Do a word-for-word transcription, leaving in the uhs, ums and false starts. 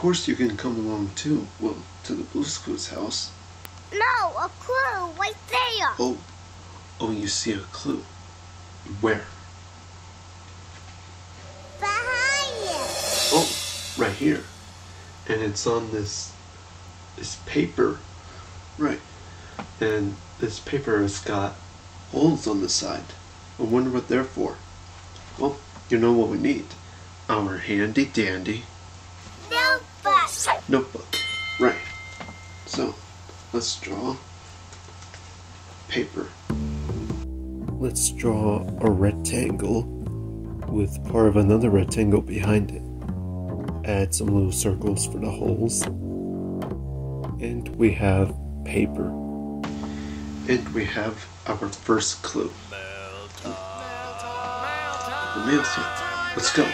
course you can come along too. Well, to the Blue's Clues house. No, a clue right there. Oh, oh, you see a clue. Where? Behind you. Oh, right here. And it's on this, this paper. Right. And this paper has got holes on the side. I wonder what they're for. Well, you know what we need. Our handy dandy Notebook. notebook. Right. So, let's draw paper. Let's draw a rectangle with part of another rectangle behind it. Add some little circles for the holes. And we have paper. And we have our first clue. The mail time. Let's go.